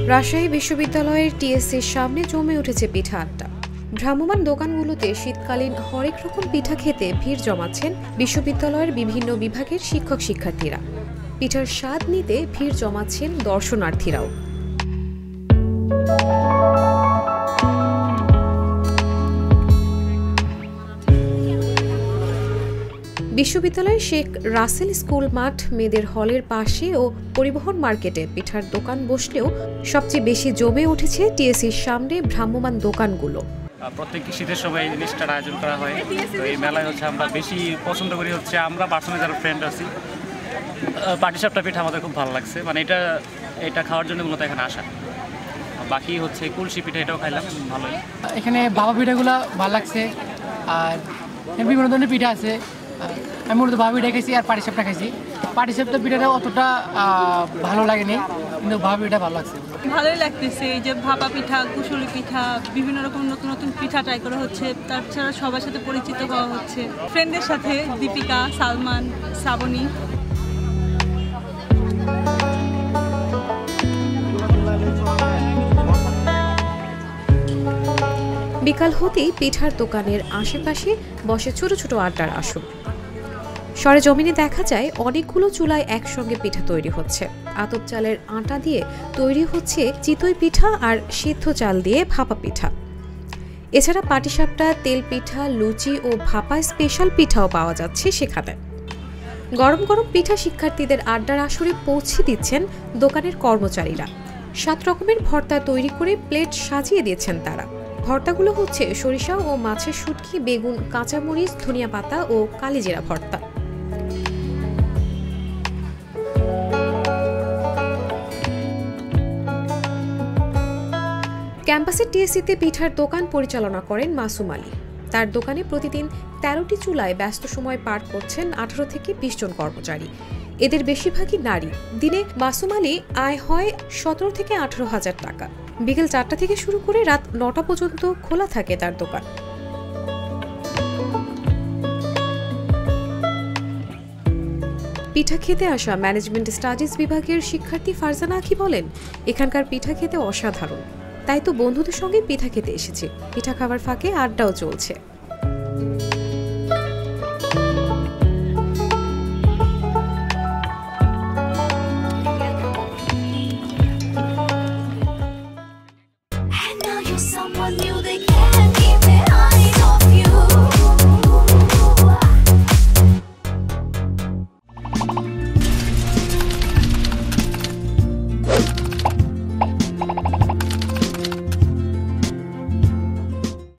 রাজশাহী বিশ্ববিদ্যালয়ের টিএসসির সামনে জমে উঠেছে পিঠা আড্ডা। ভ্রাম্যমাণ দোকানগুলোতে শীতকালীন হরেক রকম পিঠা খেতে ভিড় জমাচ্ছেন বিশ্ববিদ্যালয়ের বিভিন্ন বিভাগের শিক্ষক শিক্ষার্থীরা। পিঠার স্বাদ নিতে ভিড় জমাচ্ছেন দর্শনার্থীরাও। বিশ্ববিদ্যালয়ের শেখ রাসেল স্কুল মাঠ, মেয়েদের হলের পাশে ও পরিবহন মার্কেটে পিঠার দোকান বসলেও সবচেয়ে বেশি জমে উঠেছে টিএসসির সামনে ভ্রাম্যমাণ দোকানগুলো। প্রত্যেক শীতের সময় এই জিনিসটার আয়োজন করা হয়। তো এই মেলায় আমরা বেশি পছন্দ করি আমরা পার্সোনালি যারা ফ্রেন্ড আছি, পাটিসাপটা পিঠা আমাদের খুব ভালো লাগছে। মানে এটা খাওয়ার জন্য মূলত এখানে আসা। বাকি কুলসি পিঠা, এটাও খাইলাম, ভালোই। এখানে বাবা পিঠাগুলো ভালো লাগছে, আর বিভিন্ন ধরনের পিঠা আছে। আমি মূলত বাবা পিঠা খাইছি আর পাটিসাপটা খাইছি। পাটিসাপটা পিঠাটা অতটা ভালো লাগেনি, কিন্তু বাবা পিঠা ভালো লাগছে। ভালোই লাগতেছে। এই যে ভাপা পিঠা, কুশলী পিঠা, বিভিন্ন রকম নতুন নতুন পিঠা ট্রাই করা হচ্ছে। তাছাড়া সবার সাথে পরিচিত হওয়া হচ্ছে, ফ্রেন্ডের সাথে, দীপিকা, সালমান, শ্রাবণী। বিকাল হতেই পিঠার দোকানের আশেপাশে বসে ছোট ছোট আড্ডার আসর। সরেজমিনে দেখা যায় অনেকগুলো চুলায় একসঙ্গে পিঠা তৈরি হচ্ছে। আতপ চালের আটা দিয়ে তৈরি হচ্ছে চিতই পিঠা আর সিদ্ধ চাল দিয়ে ভাপা পিঠা। এছাড়া পাটিসাপটা, তেল পিঠা, লুচি ও ভাপা স্পেশাল পিঠাও পাওয়া যাচ্ছে সেখানে। গরম গরম পিঠা শিক্ষার্থীদের আড্ডার আসরে পৌঁছে দিচ্ছেন দোকানের কর্মচারীরা। 7 রকমের ভর্তা তৈরি করে প্লেট সাজিয়ে দিয়েছেন তারা। ভর্তাগুলো হচ্ছে সরিষা ও মাছের শুটকি, বেগুন, কাঁচামরিচ, ধনিয়া পাতা ও কালিজিরা ভর্তা। ক্যাম্পাসের টিএসসিতে পিঠার দোকান পরিচালনা করেন মাসুম আলী। তার দোকানে প্রতিদিন 13টি চুলায় ব্যস্ত সময় পার করছেন 18 থেকে 20 জন কর্মচারী। এদের বেশিরভাগই নারী। দিনে মাসুম আলী আয় হয় 17 থেকে 18 হাজার টাকা। বিকেল 4টা থেকে শুরু করে রাত 9টা পর্যন্ত খোলা থাকে তার দোকান। পিঠা খেতে আসা ম্যানেজমেন্ট স্টাডিজ বিভাগের শিক্ষার্থী ফারজানা আখি বলেন, এখানকার পিঠা খেতে অসাধারণ, তাই তো বন্ধুদের সঙ্গে পিঠা খেতে এসেছি। পিঠা খাবার ফাঁকে আড্ডাও চলছে।